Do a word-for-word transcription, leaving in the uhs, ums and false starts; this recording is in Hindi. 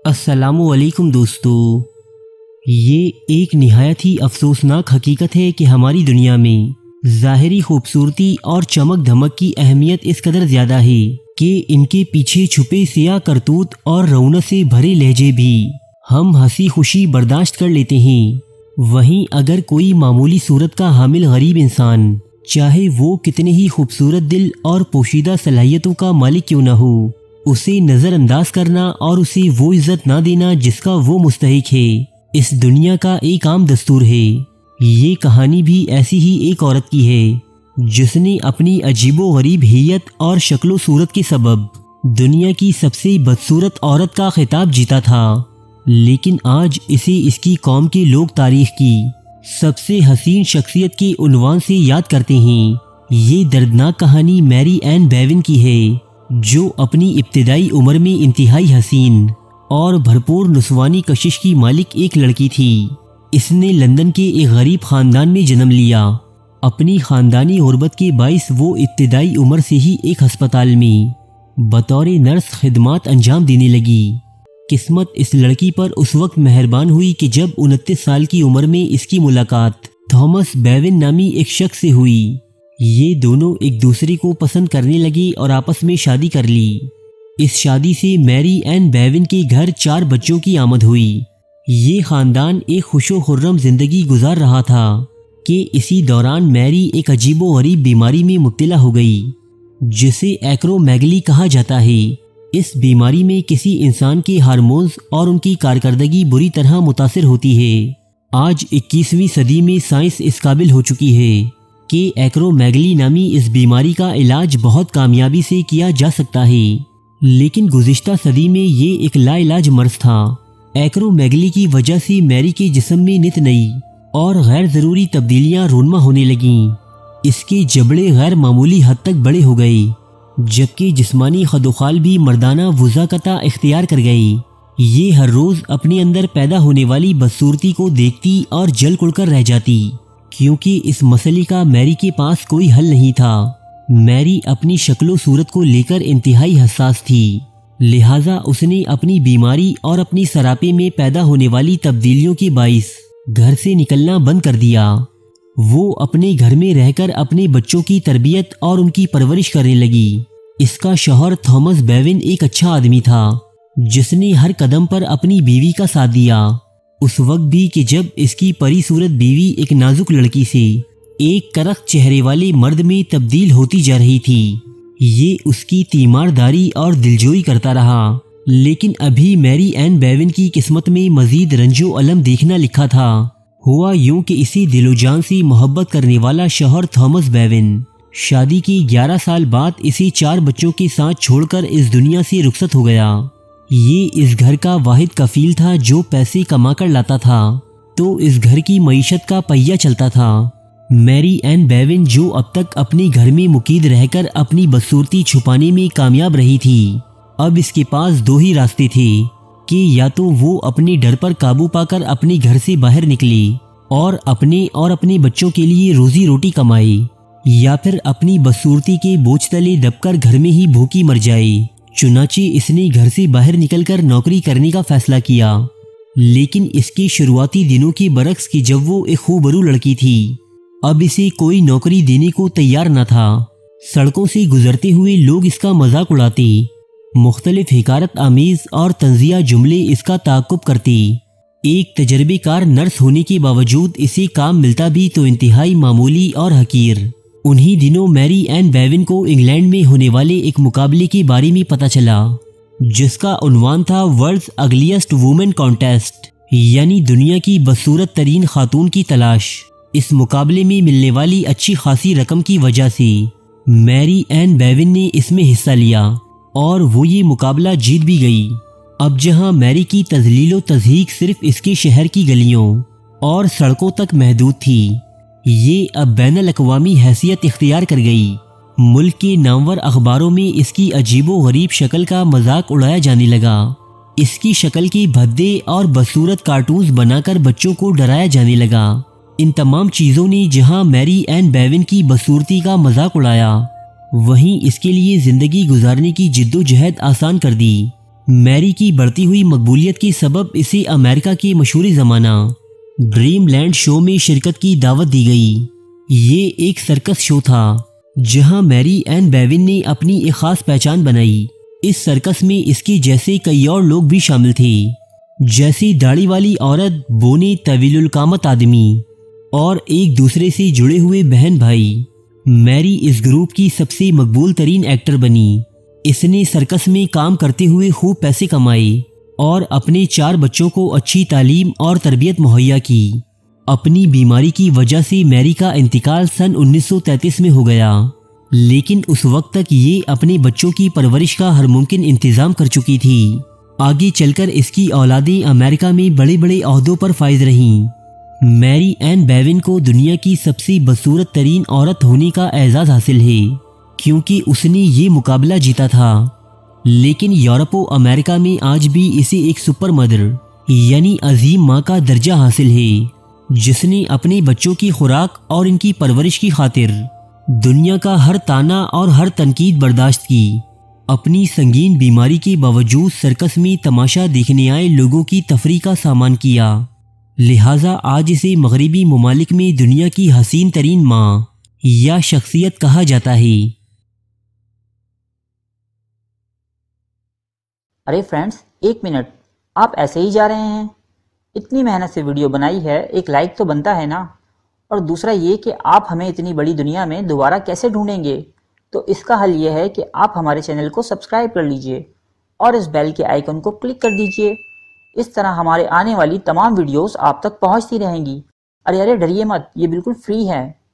अस्सलामुअलैकुम दोस्तों, ये एक निहायत ही अफसोसनाक हकीकत है कि हमारी दुनिया में ज़ाहिरी खूबसूरती और चमक धमक की अहमियत इस कदर ज़्यादा है कि इनके पीछे छुपे सियाह करतूत और रौनक से भरे लहजे भी हम हंसी खुशी बर्दाश्त कर लेते हैं। वहीं अगर कोई मामूली सूरत का हामिल गरीब इंसान, चाहे वो कितने ही खूबसूरत दिल और पोशीदा सलाहियतों का मालिक क्यों न हो, उसे नज़रअंदाज करना और उसे वो इज्जत ना देना जिसका वो मुस्तहिक है, इस दुनिया का एक आम दस्तूर है। ये कहानी भी ऐसी ही एक औरत की है जिसने अपनी अजीबो गरीब हैयत और शक्लो सूरत के सबब दुनिया की सबसे बदसूरत औरत का खिताब जीता था। लेकिन आज इसे इसकी कौम के लोग तारीख की सबसे हसीन शख्सियत के उन्वान से याद करते हैं। ये दर्दनाक कहानी मैरी एन बेविन की है, जो अपनी इब्तिदाई उम्र में इंतहाई हसीन और भरपूर नुस्वानी कशिश की मालिक एक लड़की थी। इसने लंदन के एक गरीब खानदान में जन्म लिया। अपनी खानदानी गुर्बत के बाइस वो इब्तिदाई उम्र से ही एक अस्पताल में बतौर नर्स खिदमात अंजाम देने लगी। किस्मत इस लड़की पर उस वक्त मेहरबान हुई कि जब उनतीस साल की उम्र में इसकी मुलाकात थॉमस बेविन नामी एक शख्स से हुई। ये दोनों एक दूसरे को पसंद करने लगे और आपस में शादी कर ली। इस शादी से मैरी एन बेविन के घर चार बच्चों की आमद हुई। ये खानदान एक खुशो खुर्रम जिंदगी गुजार रहा था कि इसी दौरान मैरी एक अजीबो गरीब बीमारी में मुब्तला हो गई, जिसे एक्रोमेगली कहा जाता है। इस बीमारी में किसी इंसान के हार्मोन्स और उनकी कारकर्दगी बुरी तरह मुतासिर होती है। आज इक्कीसवीं सदी में साइंस इस काबिल हो चुकी है कि एक्रोमेगली नामी इस बीमारी का इलाज बहुत कामयाबी से किया जा सकता है, लेकिन गुज़िश्ता सदी में ये एक लाइलाज मर्ज था। एक्रोमेगली की वजह से मैरी के जिस्म में नित नई और गैर ज़रूरी तब्दीलियां रूनमा होने लगीं। इसके जबड़े गैर मामूली हद तक बड़े हो गए, जबकि जिस्मानी खदोखाल भी मर्दाना वज़ाकता इख्तियार कर गई। ये हर रोज़ अपने अंदर पैदा होने वाली बदसूरती को देखती और जल कुड़कर रह जाती, क्योंकि इस मसले का मैरी के पास कोई हल नहीं था। मैरी अपनी शक्लो सूरत को लेकर इंतहाई हसास थी, लिहाजा उसने अपनी बीमारी और अपनी सरापे में पैदा होने वाली तब्दीलियों के बाइस घर से निकलना बंद कर दिया। वो अपने घर में रहकर अपने बच्चों की तरबियत और उनकी परवरिश करने लगी। इसका शौहर थॉमस बेविन एक अच्छा आदमी था, जिसने हर कदम पर अपनी बीवी का साथ दिया। उस वक्त भी कि जब इसकी परी सूरत बीवी एक नाजुक लड़की से एक करख चेहरे वाले मर्द में तब्दील होती जा रही थी। ये उसकी तीमारदारी और दिलजोई करता रहा, लेकिन अभी मैरी एन बेविन की किस्मत में मजीद रंजो अलम देखना लिखा था। हुआ यूं कि इसी दिलोजान से मोहब्बत करने वाला शौहर थॉमस बेविन शादी के ग्यारह साल बाद इसी चार बच्चों के साथ छोड़कर इस दुनिया से रुखसत हो गया। ये इस घर का वाहिद कफील था जो पैसे कमा कर लाता था, तो इस घर की मईशत का पहिया चलता था। मैरी एन बेविन, जो अब तक अपने घर में मुकीद रहकर अपनी बदसूरती छुपाने में कामयाब रही थी, अब इसके पास दो ही रास्ते थे कि या तो वो अपने डर पर काबू पाकर अपने घर से बाहर निकले और अपने और अपने बच्चों के लिए रोजी रोटी कमाए, या फिर अपनी बदसूरती के बोझ तले दबकर घर में ही भूखी मर जाए। चुनाचे इसने घर से बाहर निकलकर नौकरी करने का फैसला किया। लेकिन इसके शुरुआती दिनों के बरक्स की जब वो एक खूबरू लड़की थी, अब इसे कोई नौकरी देने को तैयार न था। सड़कों से गुजरते हुए लोग इसका मजाक उड़ाते, मुख्तलिफ हिकारत आमीज और तंजिया जुमले इसका ताक़ुब करते। एक तजर्बेकार नर्स होने के बावजूद इसे काम मिलता भी तो इंतहाई मामूली और हकीर। उन्हीं दिनों मैरी एन बेविन को इंग्लैंड में होने वाले एक मुकाबले के बारे में पता चला, जिसका उन्वान था वर्ल्ड्स अगलीस्ट वुमेन कॉन्टेस्ट, यानी दुनिया की बदसूरत तरीन खातून की तलाश। इस मुकाबले में मिलने वाली अच्छी खासी रकम की वजह से मैरी एन बेविन ने इसमें हिस्सा लिया और वो ये मुकाबला जीत भी गई। अब जहां मैरी की तजलीलो तज़हीक सिर्फ इसके शहर की गलियों और सड़कों तक महदूद थी, ये अब बैनुल अक़वामी हैसियत इख्तियार कर गई। मुल्क के नामवर अखबारों में इसकी अजीबो गरीब शक्ल का मजाक उड़ाया जाने लगा। इसकी शक्ल के भद्दे और बदसूरत कार्टून्स बनाकर बच्चों को डराया जाने लगा। इन तमाम चीज़ों ने जहां मैरी एन बेविन की बदसूरती का मजाक उड़ाया, वहीं इसके लिए ज़िंदगी गुजारने की जिद्दोजहद आसान कर दी। मैरी की बढ़ती हुई मकबूलियत के सबब इसे अमेरिका के मशहूर ज़माना ड्रीमलैंड शो में शिरकत की दावत दी गई। ये एक सर्कस शो था जहां मैरी एन बेविन ने अपनी एक खास पहचान बनाई। इस सर्कस में इसके जैसे कई और लोग भी शामिल थे, जैसे दाढ़ी वाली औरत, बोने तवीलुल कामत आदमी और एक दूसरे से जुड़े हुए बहन भाई। मैरी इस ग्रुप की सबसे मकबूल तरीन एक्टर बनी। इसने सर्कस में काम करते हुए खूब पैसे कमाए और अपने चार बच्चों को अच्छी तालीम और तरबियत मुहैया की। अपनी बीमारी की वजह से मैरी का इंतकाल सन उन्नीस सौ तैंतीस में हो गया, लेकिन उस वक्त तक ये अपने बच्चों की परवरिश का हर मुमकिन इंतज़ाम कर चुकी थी। आगे चलकर इसकी औलादें अमेरिका में बड़े बड़े ओहदों पर फाइज रहीं। मैरी एन बेविन को दुनिया की सबसे बदसूरत तरीन औरत होने का एजाज़ हासिल है, क्योंकि उसने ये मुकाबला जीता था। लेकिन यूरोपो अमेरिका में आज भी इसे एक सुपर मदर यानी अजीम माँ का दर्जा हासिल है, जिसने अपने बच्चों की खुराक और इनकी परवरिश की खातिर दुनिया का हर ताना और हर तनकीद बर्दाश्त की। अपनी संगीन बीमारी के बावजूद सर्कस में तमाशा देखने आए लोगों की तफरी का सामान किया, लिहाजा आज इसे मगरबी ममालिक में दुनिया की हसीन तरीन माँ या शख्सियत कहा जाता है। अरे फ्रेंड्स, एक मिनट, आप ऐसे ही जा रहे हैं? इतनी मेहनत से वीडियो बनाई है, एक लाइक तो बनता है ना। और दूसरा ये कि आप हमें इतनी बड़ी दुनिया में दोबारा कैसे ढूंढेंगे? तो इसका हल ये है कि आप हमारे चैनल को सब्सक्राइब कर लीजिए और इस बेल के आइकन को क्लिक कर दीजिए। इस तरह हमारे आने वाली तमाम वीडियोस आप तक पहुंचती रहेंगी। अरे अरे डरिए मत, ये बिल्कुल फ्री है।